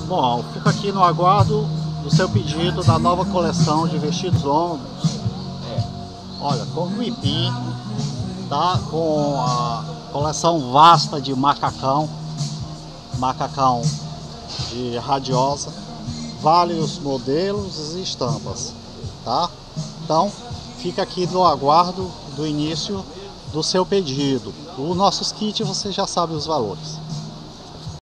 Bom, fico aqui no aguardo do seu pedido da nova coleção de vestidos longos. Olha, com Guipim, tá? Com a coleção vasta de macacão de radiosa, vários modelos e estampas, tá? Então, fica aqui no aguardo do início do seu pedido. Os nossos kits você já sabe os valores.